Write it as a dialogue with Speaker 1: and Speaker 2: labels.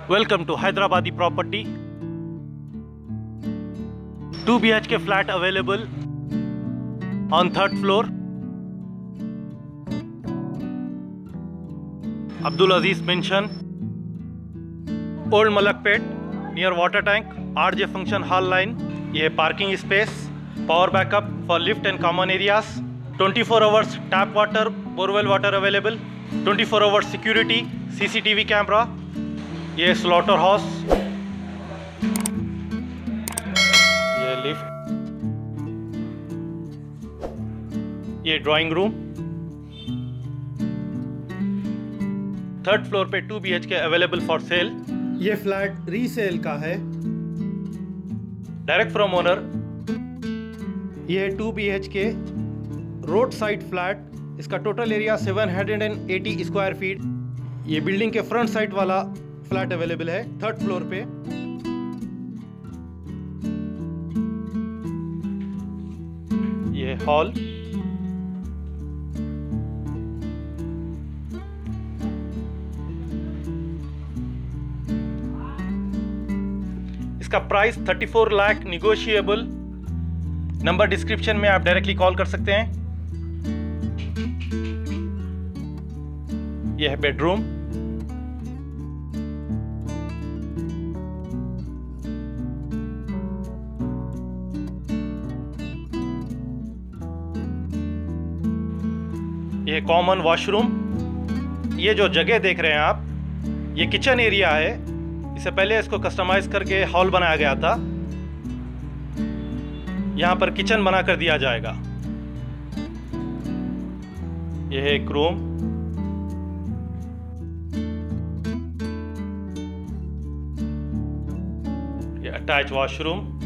Speaker 1: Welcome to Hyderabadi property. 2 BHK flat available on 3rd floor. Abdul Aziz Mansion, Old Malakpet, near water tank, RJ function hall line. ये parking space, power backup for lift and common areas. 24 hours tap water, borewell water available. 24 hours security, CCTV camera. ये slaughter house, ये lift, ये drawing room. 3rd floor पे 2 BHK available for sale.
Speaker 2: ये flat resale का है।
Speaker 1: Direct from owner.
Speaker 2: ये 2 BHK road side flat. इसका total area 780 square feet. ये बिल्डिंग के फ्रंट साइड वाला फ्लैट अवेलेबल है 3rd फ्लोर पे।
Speaker 1: ये हॉल, इसका price 34 lakh negotiable. Number description में आप डायरेक्टली कॉल कर सकते हैं। यह है बेडरूम। ये कॉमन वॉशरूम। ये जो जगह देख रहे हैं आप, ये किचन एरिया है। इससे पहले इसको कस्टमाइज करके हॉल बनाया गया था। यहाँ पर किचन बना कर दिया जाएगा। यह है एक रूम। ये अटैच वॉशरूम।